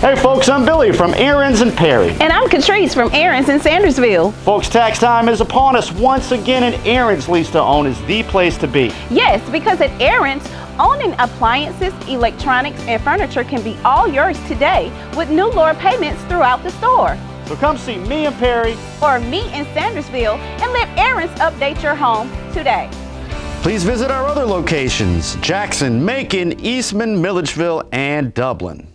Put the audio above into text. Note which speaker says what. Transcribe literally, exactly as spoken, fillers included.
Speaker 1: Hey folks, I'm Billy from Aarons and Perry.
Speaker 2: And I'm Catrice from Aarons in Sandersville.
Speaker 1: Folks, tax time is upon us once again, and Aarons Lease to Own is the place to be.
Speaker 2: Yes, because at Aarons, owning appliances, electronics, and furniture can be all yours today with new lower payments throughout the store.
Speaker 1: So come see me and Perry,
Speaker 2: or me in Sandersville, and let Aarons update your home today.
Speaker 1: Please visit our other locations: Jackson, Macon, Eastman, Milledgeville, and Dublin.